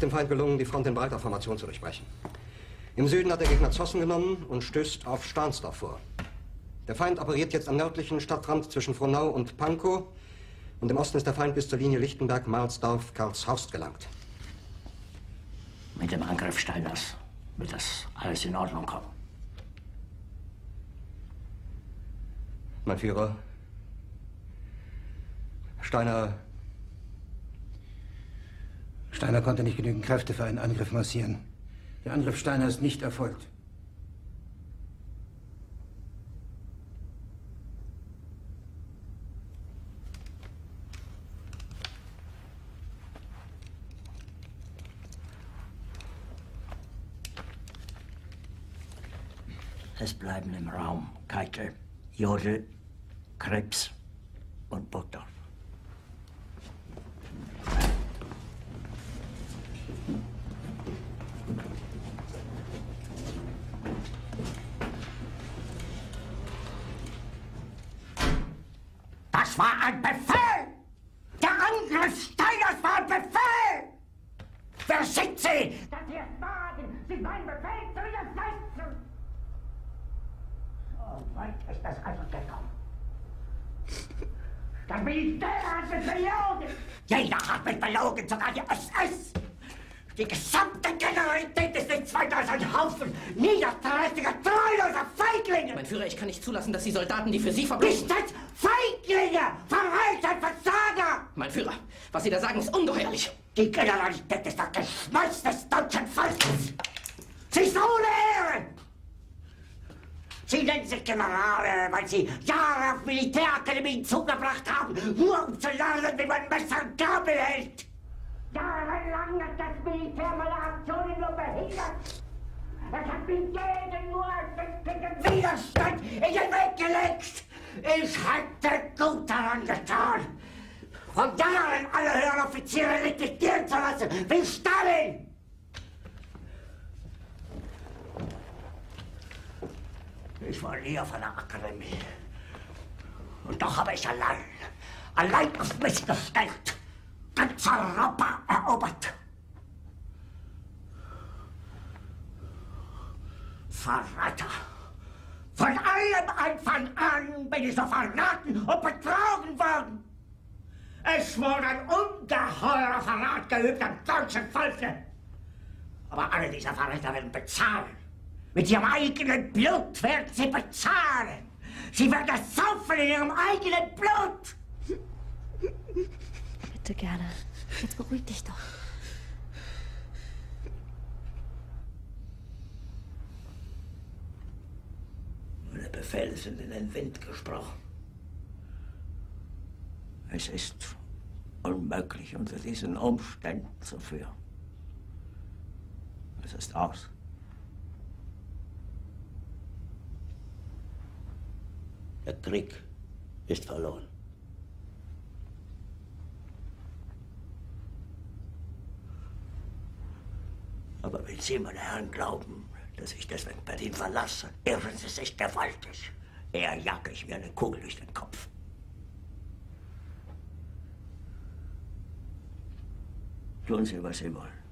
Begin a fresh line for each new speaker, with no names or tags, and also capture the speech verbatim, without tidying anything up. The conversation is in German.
dem Feind gelungen, die Front in breiter Formation zu durchbrechen. Im Süden hat der Gegner Zossen genommen und stößt auf Stahnsdorf vor. Der Feind operiert jetzt am nördlichen Stadtrand zwischen Frohnau und Pankow. Und im Osten ist der Feind bis zur Linie Lichtenberg-Marsdorf-Karlshorst gelangt.
Mit dem Angriff Steiners wird das alles in Ordnung kommen.
Mein Führer, Steiner...
Steiner konnte nicht genügend Kräfte für einen Angriff massieren. Der Angriff Steiner ist nicht erfolgt.
Es bleiben im Raum Keitel, Jodl, Krebs und Burgdorf.
Das war ein Befehl! Der Angriff Steiners war ein Befehl! Wer sind Sie? Dass Sie es wagen, sich meinen Befehl zu widersetzen! So weit ist das also gekommen. Das Militär hat mich belogen! Jeder hat mich belogen, sogar die S S! Die gesamte Generalität ist nichts weiter als ein Haufen niederträchtiger, treuloser Feiglinge!
Mein Führer, ich kann nicht zulassen, dass die Soldaten, die für Sie verbringen...
Nicht als Feiglinge! Verreiter, Versager!
Mein Führer, was Sie da sagen, ist ungeheuerlich!
Die Generalität ist das Geschmeiß des deutschen Volkes! Sie ist ohne Ehre! Sie nennen sich Generale, weil Sie Jahre auf Militärakademien zugebracht haben, nur um zu lernen, wie man Messer und Gabel hält! Jahrelang hat das Militär meine Aktionen nur behindert. Es hat mir jeden nur erdenklichen Widerstand in den Weg gelegt. Ich hätte gut daran getan, von Jahren alle höheren Offiziere liquidieren zu lassen, wie Stalin. Ich war nie auf einer Akademie. Und doch habe ich allein, allein auf mich gestellt, ganz Europa erobert. Verräter! Von allem Anfang an bin ich so verraten und betrogen worden. Es wurde ein ungeheurer Verrat geübt am deutschen Volke. Aber alle diese Verräter werden bezahlen. Mit ihrem eigenen Blut werden sie bezahlen. Sie werden das saufen in ihrem eigenen Blut.
Bitte gerne. Jetzt beruhig dich doch.
Meine Befehle sind in den Wind gesprochen. Es ist unmöglich, unter diesen Umständen zu führen. Es ist aus. Der Krieg ist verloren. Aber wenn Sie, meine Herren, glauben, dass ich deswegen Berlin verlasse, irren Sie sich gewaltig. Eher jage ich mir eine Kugel durch den Kopf. Tun Sie, was Sie wollen.